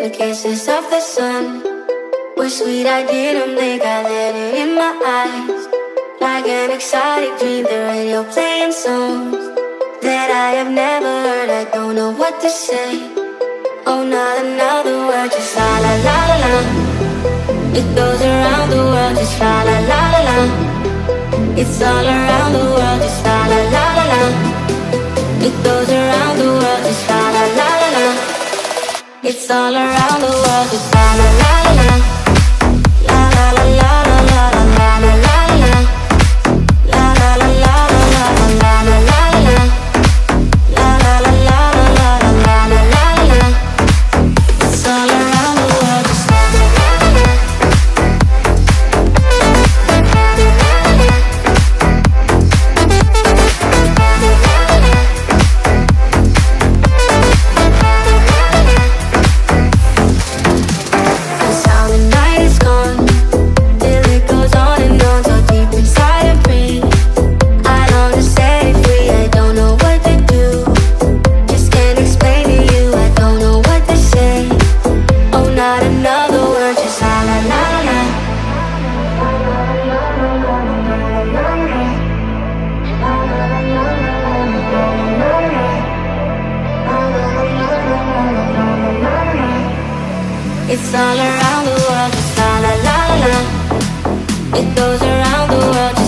The kisses of the sun were sweet, I didn't blink, I let it in my eyes. Like an exotic dream, the radio playing songs that I have never heard. I don't know what to say. Oh, not another word, just la la la la la. It goes around the world, just la la la la la. It's all around the world, just la la la la la. It goes around the world, just la la la la la. It's all around the world, just la la la la la. La la la la la la la la la la. La la la la la la la la la la. La la la la la la la la la la. It's all around the world, just la la la la. It's all around the world, just la la la la la. It goes around the world.